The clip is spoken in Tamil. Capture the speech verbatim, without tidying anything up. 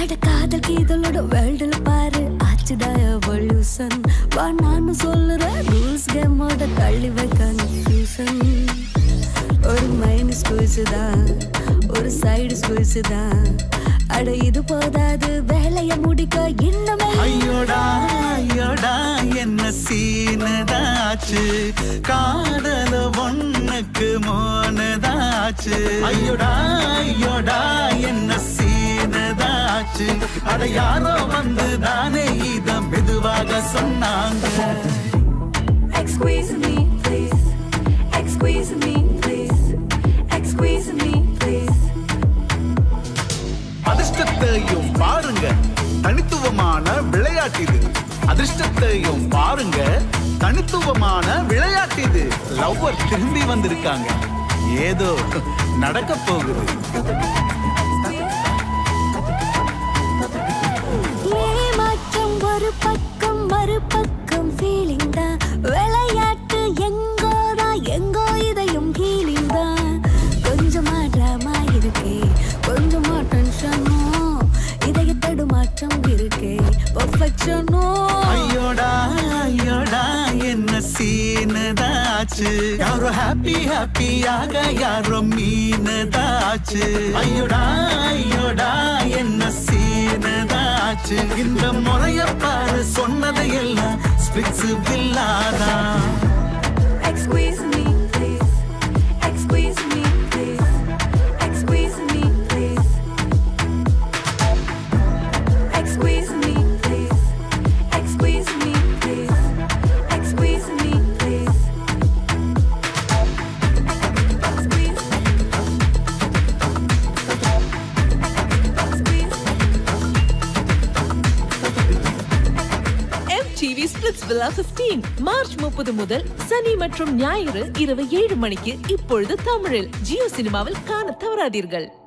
அட காதல் கீதலோட வேர்ல்டுல பாரு ஆச்சுடா எவல்யூஷன் வா நானும் சொல்லுறேன் ரூல்ஸ் கேமோட தள்ளி வை கன்ஃபியூஷன் ஒரு மைண்ட் ஸ்குவீஸ் தான் ஒரு சைடு ஸ்குவீஸ் தான் அட இது போதாது வேலைய முடிக்க இன்னமே ஐயோடா ஐயோடா என்ன சீனதாச்சு காதல ஒண்ணுக்கு மோனதாச்சு ஐயோடா ஐயோடா என்ன சீனதாச்சு அட யாரோ வந்து தானே இத மெதுவாக சொன்னாங்க ExSqueeze me please ExSqueeze me please ExSqueeze me please அதிர்ஷ்டத்தையும் பாருங்க தனித்துவமான விளையாட்டு இது அதிர்ஷ்டத்தையும் பாருங்க தனித்துவமான விளையாட்டு இது லவ்வர் திரும்பி வந்திருக்காங்க ஏதோ நடக்க போகுது ஏமாற்றம் ஒரு பக்கம் மறுபக்கம் ஃபீலிங் தான் விளையாட்டு எங்கோதான் எங்கோ இதையும் ஹீலிங் தான் கொஞ்சமா டிராமா இருக்கே கொஞ்சமா டென்ஷனோ இதய தடுமாற்றம் இருக்கே பர்ஃபெக்ஷனோ ஐயோடா ஐயோடா என்ன சீனதாச்சு யாரோ ஹாப்பி ஹாப்பியாக யாரோ மீனதாச்சு ஐயோடா ஐயோடா என்ன சீனதாச்சு இந்த முறைய பாரு சொன்னதை எல்லாம் ஸ்பிளிட்ஸ்வில்லா தான் ExSqueeze me please ExSqueeze me please ExSqueeze me please ExSqueeze me please ExSqueeze me please ExSqueeze me please M T V Splitsvilla fifteen March முப்பது முதல் சனி மற்றும் ஞாயிறு இரவு ஏழு மணிக்கு இப்பொழுது தமிழில் ஜியோ சினிமாவில் காண தவறாதீர்கள்.